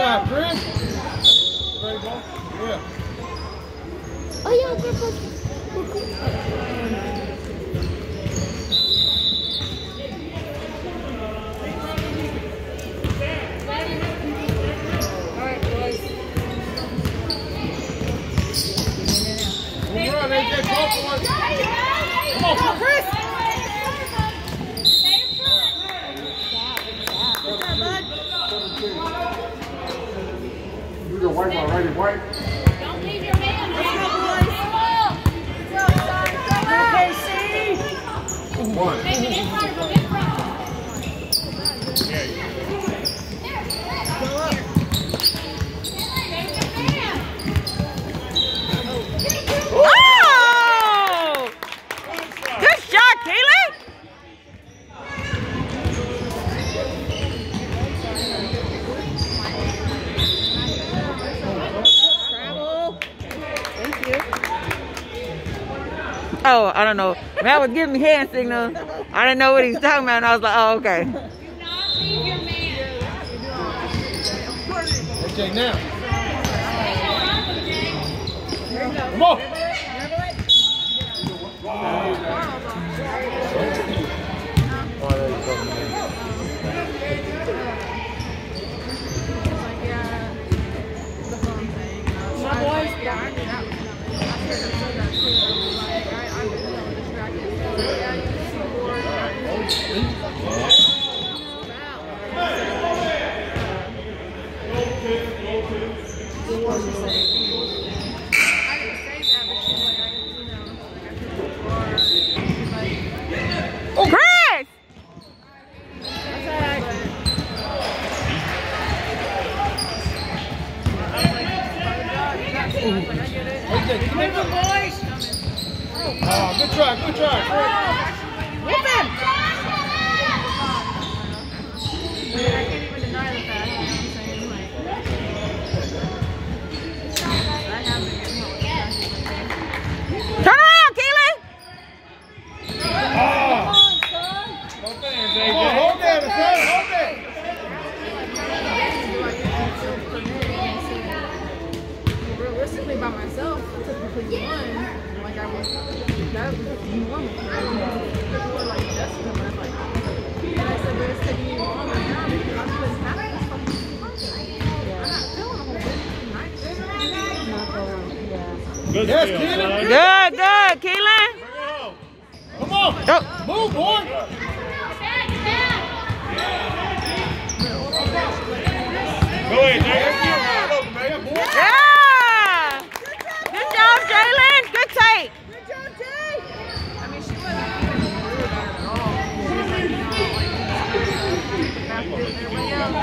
time, Chris. Ready, ball? Yeah. Oh, yeah, Grandpa. Run, AJ, go for it. Come on, Chris. You got white ball, right? White. Don't leave your man. One. Maybe in front of him, in front. Oh! Good shot, Keelan. Thank you. Oh, I don't know. Matt was giving me hand signals. I didn't know what he was talking about, and I was like, oh, okay. Do not leave your man. AJ, now. Come on. Chris! Oh, good try, good try. Whoop him! Turn around, Keelan! Hold that, hold that. Realistically, by myself, typically one, like I was, that was normal. Like Jessica, but I'm like, and I said, but it's taking you longer now because I'm putting half of this fucking I'm not feeling a whole bit. Yes, Keelan. Good, good, Keelan. Come on. Go. Move, boy. Go ahead, Jay. Yeah! Good job, Jalen. Good take. Good job, Jay! I mean, she wasn't even rude at all. She was like, everybody else.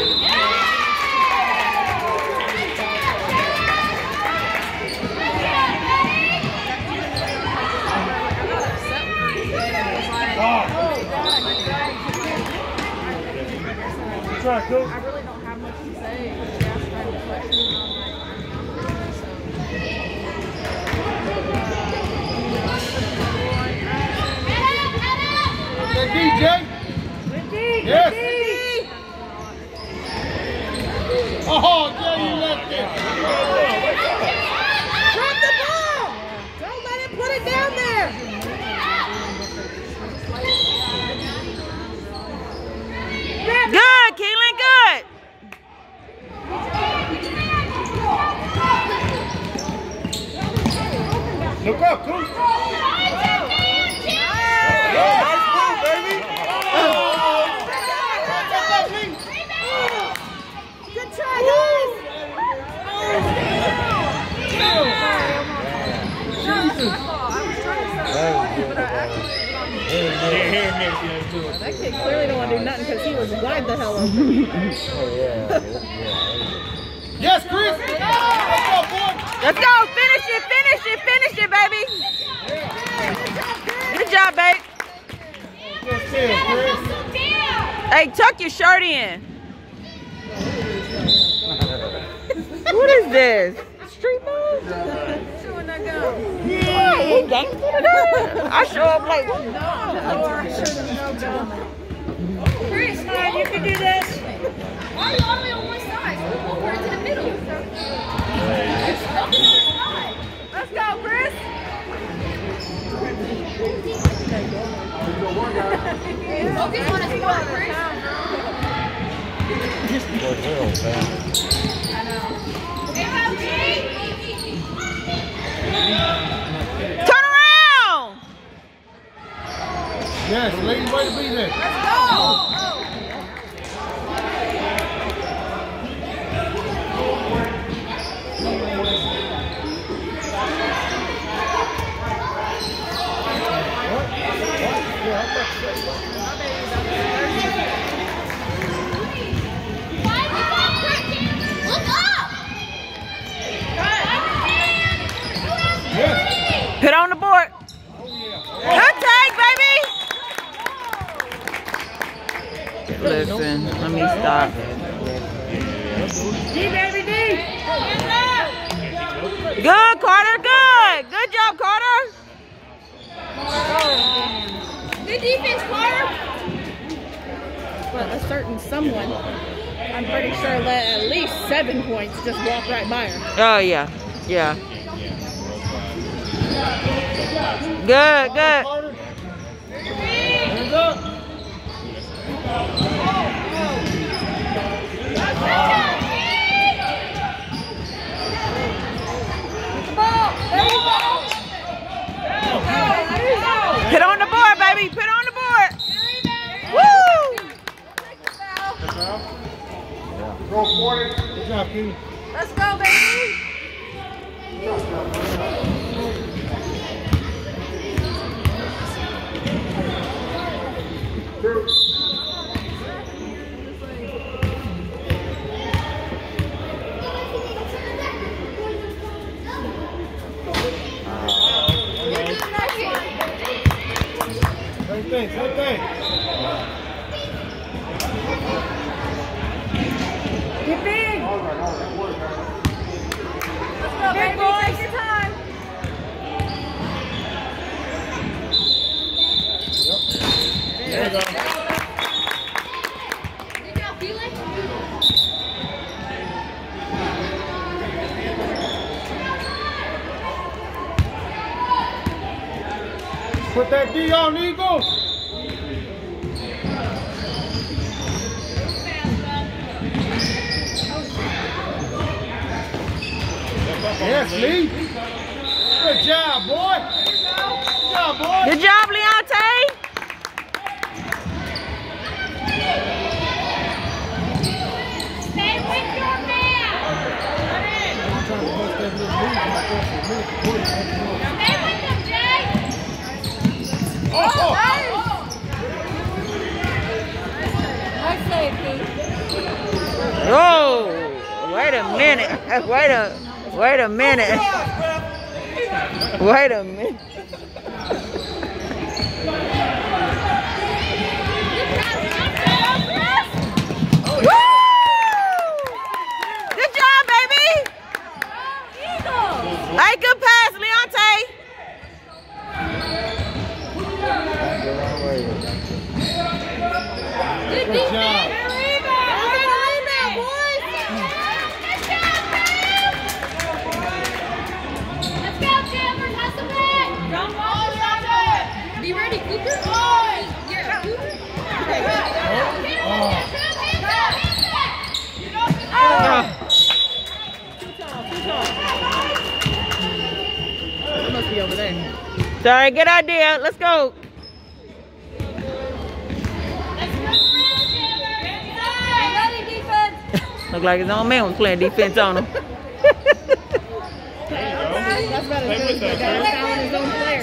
Try, coach. I really don't have much to say. She asked me the question, and I was like, Good DJ. Yes. Oh, yeah, you left it. drop the ball! Don't let him put it down there! Good, Keelan, good. Look up, coach. Nice move, baby. Good try, guys! That kid clearly don't want to do nothing because he was wide the hell open. Yes, Chris. Let's go, boy. Let's go. Finish it, baby. Good job, babe. Good kill, Chris. Hey, tuck your shirt in. What is this? Street ball? Showing that gun. Yeah, he gangster today. I show up like, what? No, I showed him no gun. Chris, you can do this. Why are you only on one side? Go over to the middle. Let's go, Chris. Focus on his spot, Chris. Turn around! Yes, ladies, way to be there. Let's go. Put on the board. Good take, baby. Listen, let me stop. D, baby, D. Good, Carter. Good. Good job, Carter. Good defense, Carter. But a certain someone, I'm pretty sure, let at least 7 points just walk right by her. Oh, yeah. Yeah. Good, good. Hands up. Put on the board, baby. Put on the board. Woo! Go for it. Good job, Keith. Let's go, baby. Same thing, same thing. Get big. Let's go, baby. Take your time. There you go. Good job, Felix. Put that D on, Eagle. Yes, Lee. Good job, boy. Good job, boy. Good job, Leonte. Stay with your man. I'm trying to bust that little lead. Stay with him, Jay. Oh, Nice save, Pete. Oh, wait a minute. Wait a minute. Wait a minute. Woo! Good job, baby. Hey, good pass, Leonte. good job. Be ready, Cooper. Yeah, Cooper. It must be over there. Sorry, good idea. Let's go. Look like his own man was playing defense on him. That's about as good as the guy fouling his own player.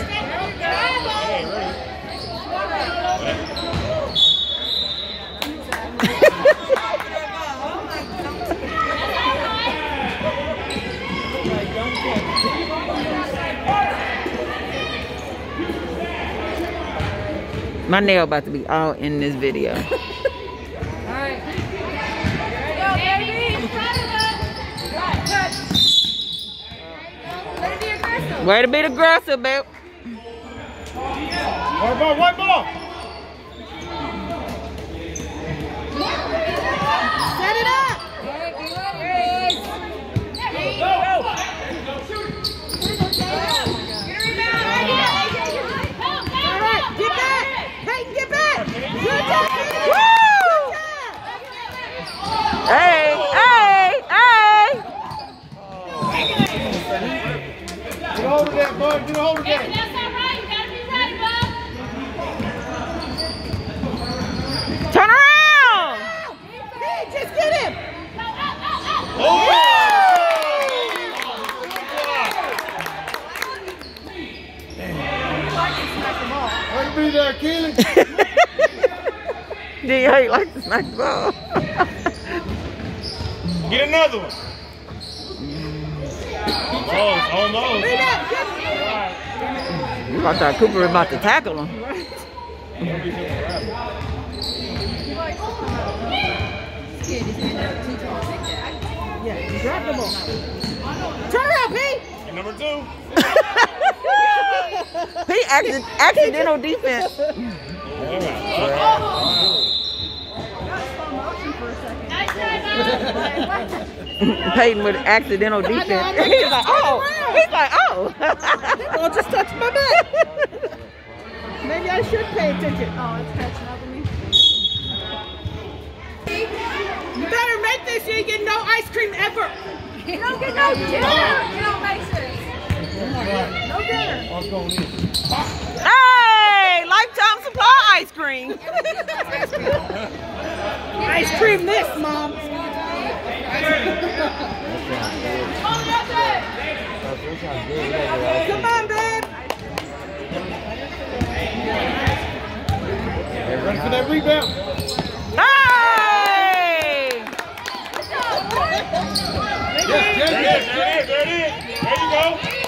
My nail about to be all in this video. Way to be aggressive, babe. White ball, white ball. hold the game. That's all right. You gotta be ready, bud. Turn around! Hey, just get him! Oh! Way to be there, Keely. D.A. like to smack the ball. Get another one. Almost. I thought Cooper was about to tackle him. Yeah, grab the ball. Turn around, P! Number 2. He accidental defense. Peyton with accidental defense. He's like, oh. He's like, oh. I'll just touch my back. Maybe I should pay attention. Oh, it's catching up with me. You better make this so you get no ice cream ever. You don't get no dinner. You don't make sense. No dinner. Hey, Lifetime Supply ice cream. Ice cream this, Mom. Come on, babe. Run for that rebound. Hey! There it is. There you go.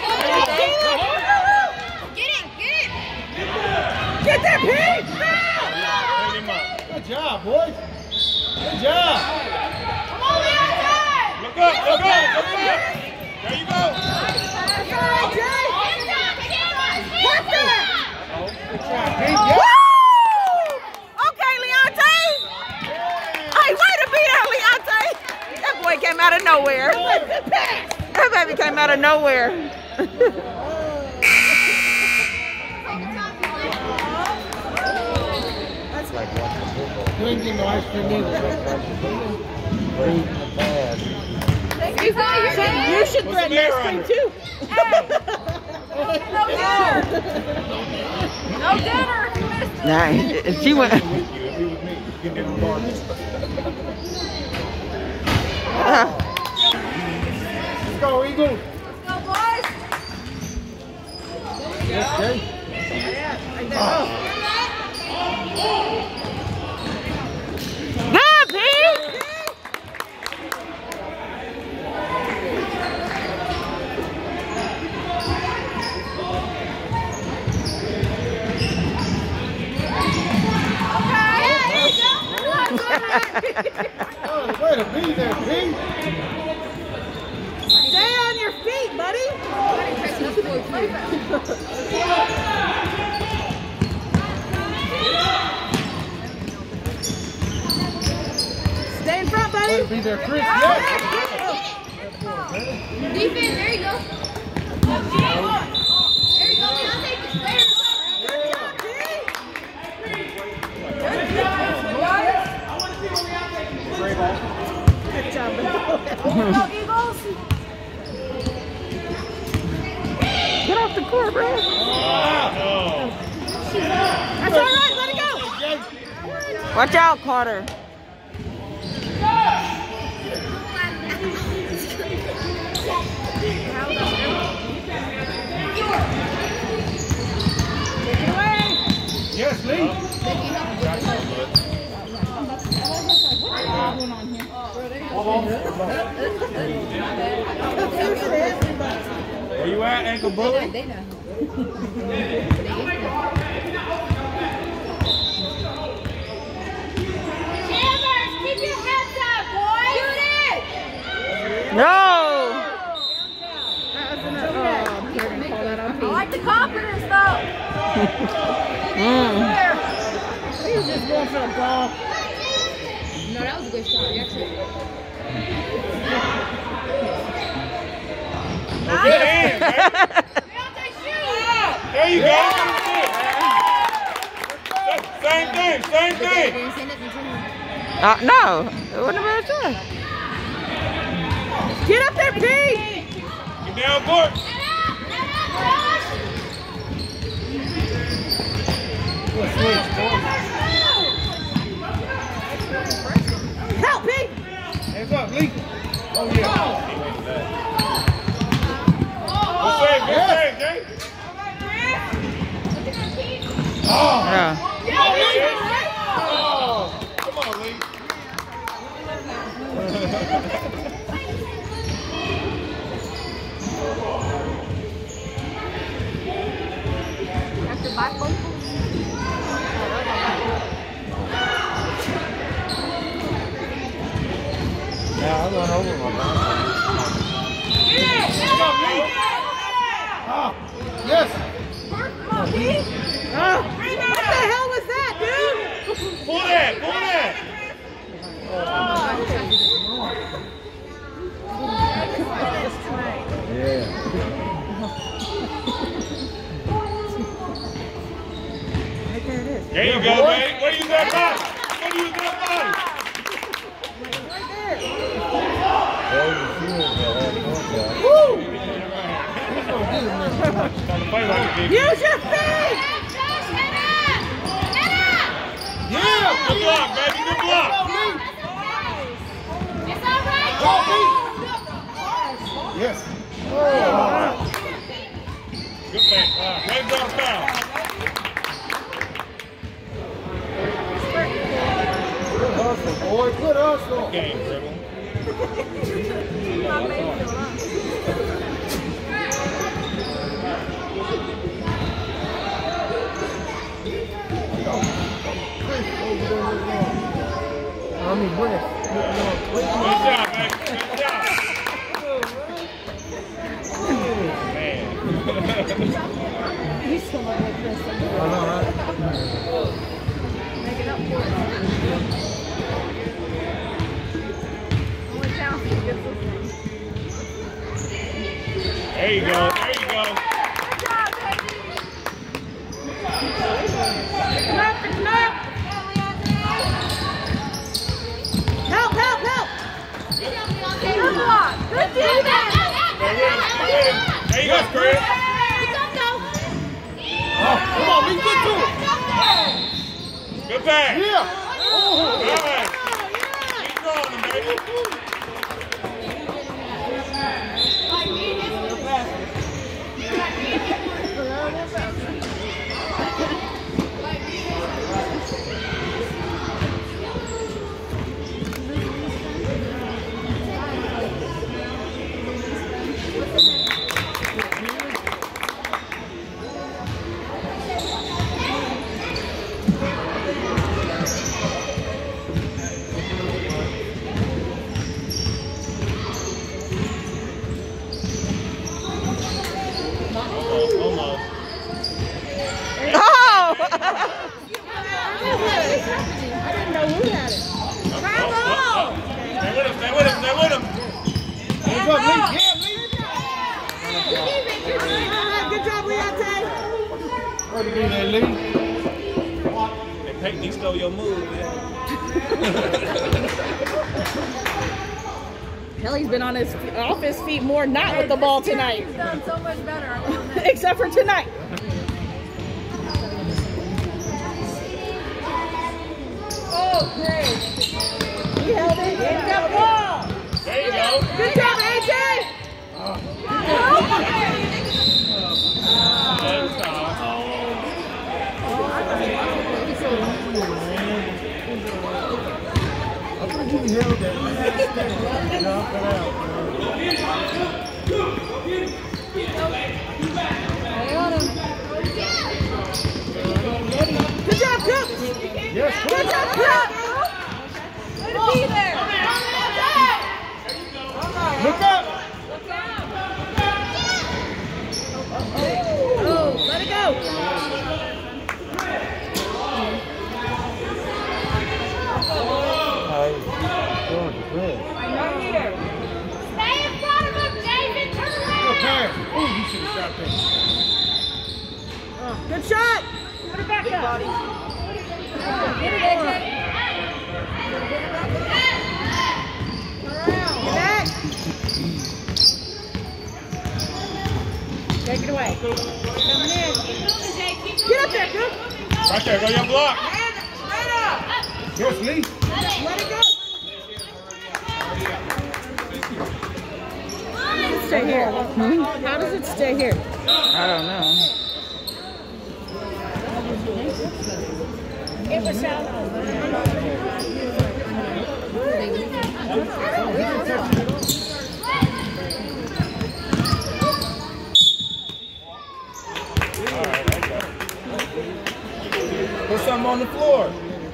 Get it. Get that pig! Good job, boys. Good job. Come on, Leon. Look up. There you go. Okay, Leonte. Hey, way to be there, Leonte. That boy came out of nowhere. That baby came out of nowhere. You ain't getting no ice cream either. You should threaten ice cream too. No dinner if you missed it. Nah, she went. If he was me, get them garbage. Let's go, Eagles. Let's go, boys. Yes, Jay. Good, Pete. Oh, way to be there, Pete. Stay on your feet, buddy. Stay in front, buddy. Way to be there, Chris. Yes. Defense, there you go. There you go, Leon. Good job. Go, Eagles. Get off the court, bro. That's all right. Let it go. Watch out, Carter. Yes, Lee. Where you at, ankle bully? They know. Chambers, keep your heads up, boys. Shoot it. No. I like the confidence, though. He was just going for the ball. No, that was a good shot, actually. Get in, man. There you go. Same thing. No. It wasn't a bad shot. Get up there, Pete. Get down court. Help me! Hands up, Lee. Oh, yeah. Good save, Jay. Oh. Yeah. Oh. Come on, Lee. After back home. Yeah, I run over my man. Oh, yes. Oh, what the hell was that, dude? Pull that, pull that. Yeah. There you go, man. Where you got body? Where you got body? Woo! Use your feet! Yeah, good block, baby, good block. It's all right. Yes. Good man. Right down foul. Good hustle, boy. Good hustle. Game, dribble. Good job, man. Good job. Man. He's still not like this. I know, right? Make it up for it. Only counts if he gets this one. There you go. There you go. Good job, baby. Clap the clap! Help, help, help! Good block. Good defense. There you go, Chris. Oh, come on, let's get to it. Good pass. Yeah. Nice. Keep going, baby. Almost. Oh! I didn't know who had it. Stay with him, stay with him, stay with him. Hands up, Lee. Good job, Leontay. What you doing there, Lee? Hey, Peyton, he stole your move, man. Kelly's been on off his feet more not with the ball tonight. He's done so much better. I will admit. Except for tonight. Oh, great. He held it. He got the ball. There you go. Good job, AJ. I think you held that last step. Jump it out. Good job, Cook. Yes, Good job, Cook. Way to be there. Look up. Oh, let it go. Right here. Stay in front of him, David. Turn Good around. pass. Ooh, you should have shot that. Good shot. Put it back up. Get it, AJ. Get back. Take it away. Coming in. Get up there, Cook. Right there, go your block. Yes, Lee. Stay here. How does it stay here? I don't know. It was Put something on the floor.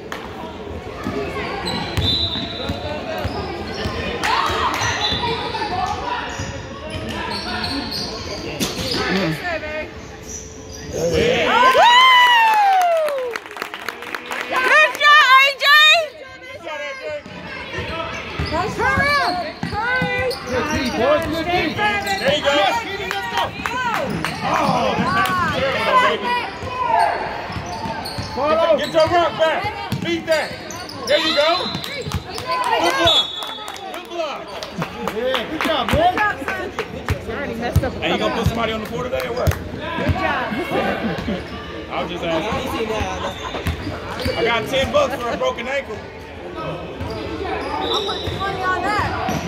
Get your rock back. Beat that. There you go. Good block. Good block. Yeah, good job, man. Hey, you gonna put somebody on the floor today or what? Good job. I was just asking. I got $10 for a broken ankle. I'll put 20 on that.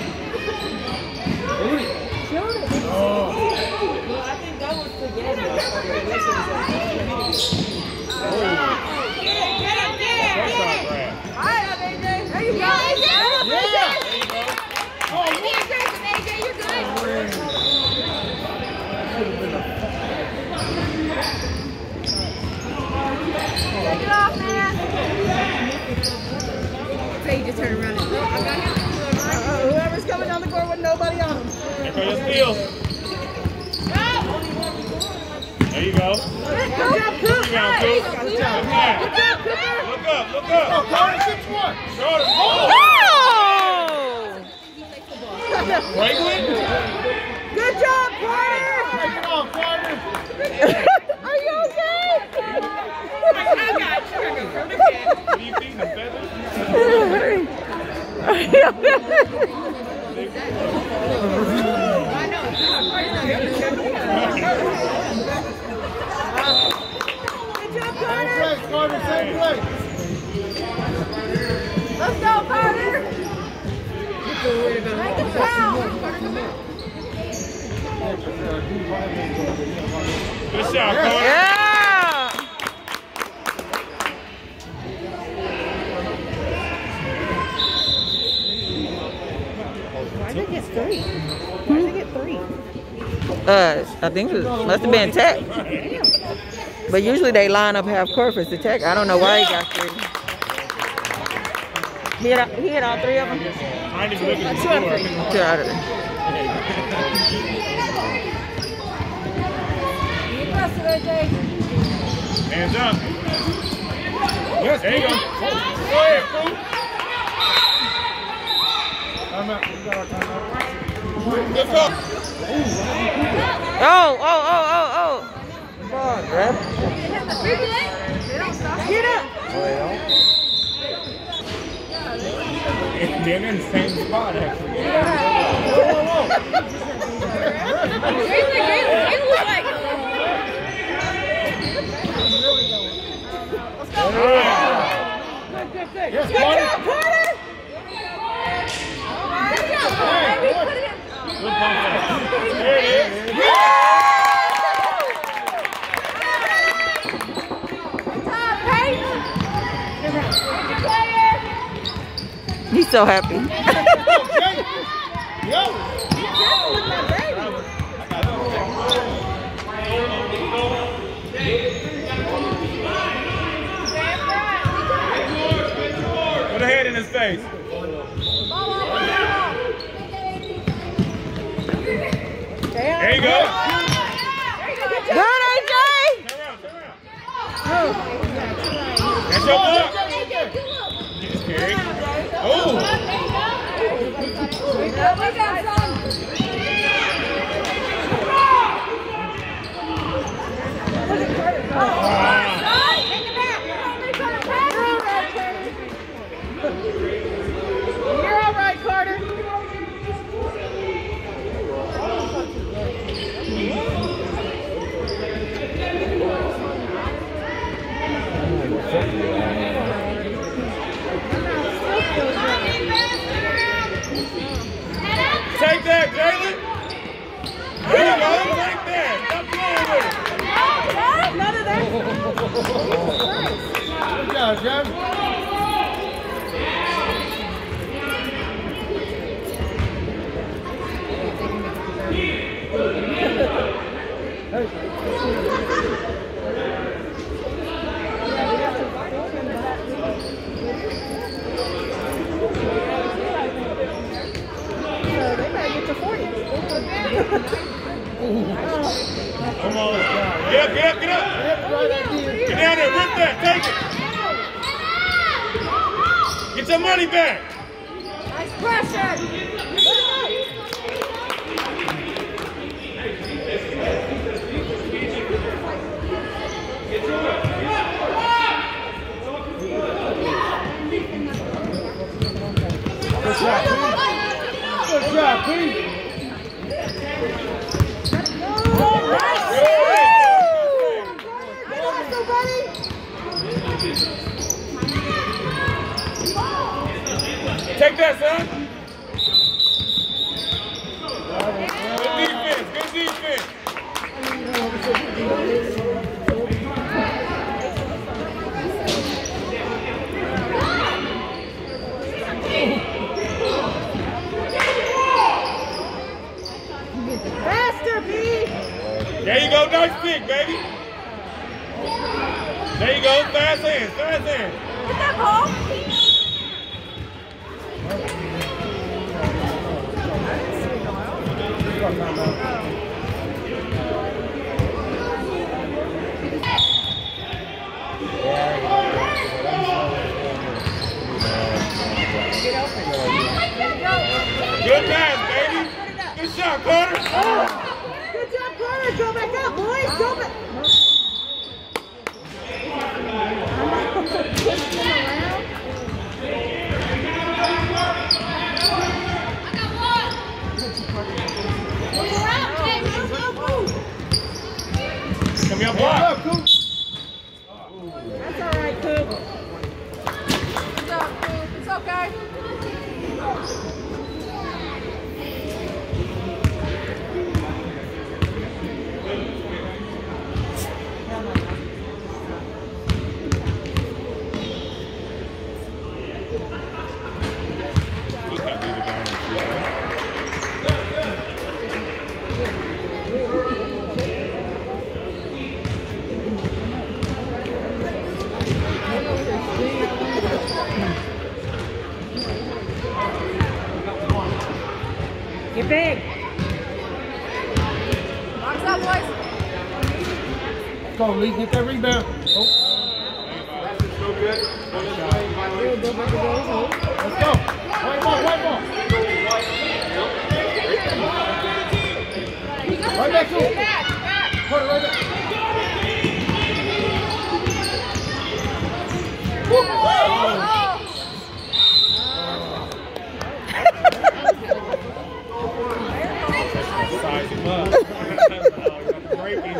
Oh. Whoever's coming down the court with nobody on them. There go your steals. There you go. Rebound, Coop. Look up, look up. Oh, Carter, 6-1. Carter. Franklin? Good job, Carter! Take it off, Carter. Are you okay? What are you feeding them, feathers? Are you okay? Same place, Carter, same place. Let's go, Carter. Make it count. Good shot, Carter. Yeah! Why did they get 3? Why did they get 3? I think it must have been Tech. But usually they line up half court for the Tech. I don't know why he got 3. He hit all 3 of them? I ain't even looking at the score. 2 out of 3. Hands up. Yes, there you go. Go ahead, Coop. Time out. We got our time out. Let's go. Oh. Come on, grab. Get up. They're in the same spot, actually. Yes, Carter. Good pump fake. There it is. He's so happy. Yo. Put a head in his face. There you go. Good, AJ. Turn around. That's your block. Get this carry. Oh. You're all right, Carter. There you go. Right there. Stop playing with it. None of that. Good job, Jeff. They better get to 40. Come on. Get up, get up, get up. Get down there, rip that, take it. Get your money back. Nice pressure. Good job, Pete. Take that, son. Good defense, good defense. Faster, B. There you go, nice pick, baby. There you go, fast hands, fast hands. Get that ball. Good pass, baby. Good shot, Carter. Good job, Carter. Go back up, boys. Go back. Come here, block. That's all right, Coop. Good job, Coop. It's okay. Get big. Box up, boys. Go, Lee, get that rebound. Oh. Let's go. White ball, white ball. Right back to it. Put it right back. Size him up. Breaking.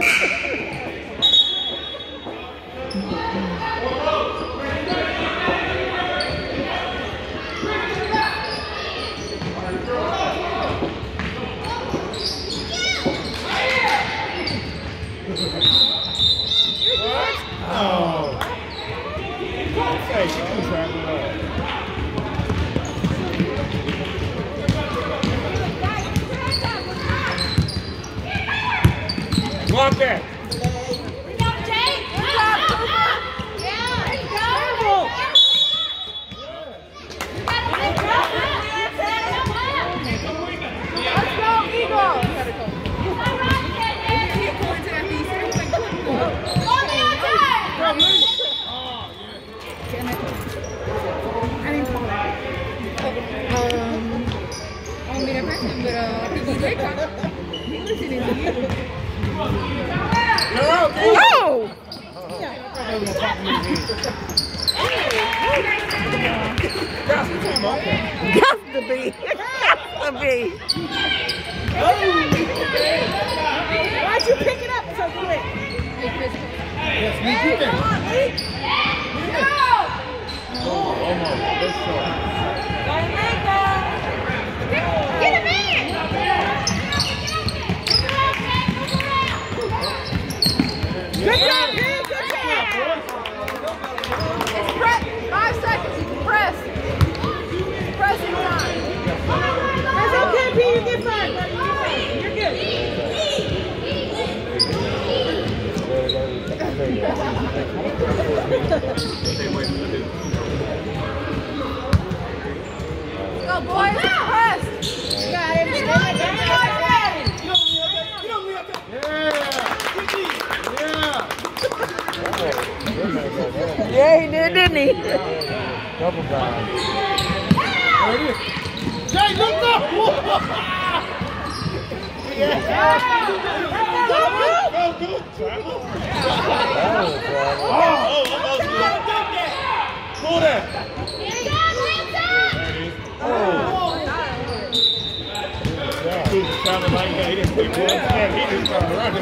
Oh. Hey, she can travel well. Block that. Oh! Got to be. Got to be. Why'd you pick it up so quick? Yes, Lee, get that. Come on, Lee. Almost. Let's go. Get him in. Good job, Pete. Good job. It's press. 5 seconds. You can press. Pressing time. That's okay, Pete. You get 5. You're good. Go, boys. Press. Got it. Yeah, he did, didn't he? Double down. Jay, look up! Pull that. Sounded like he didn't pick one step. He just started running.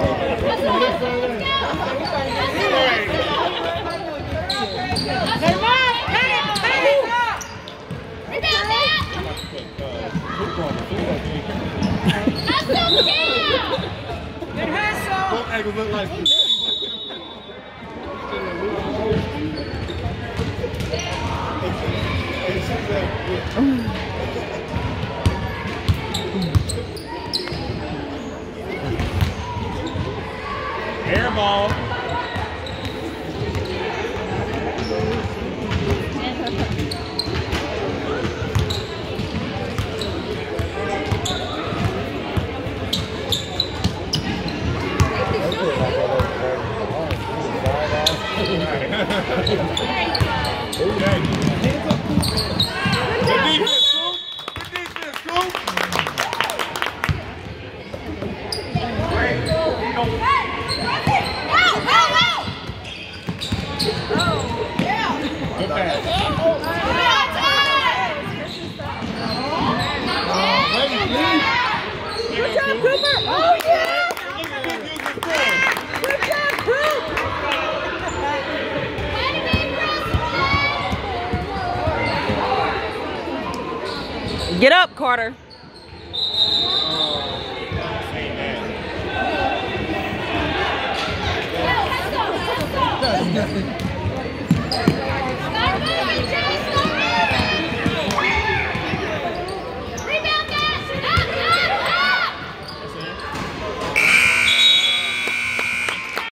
Both ankles look like air ball. Good job, Cooper. Oh, yeah. Good job, Cooper. Get up, Carter.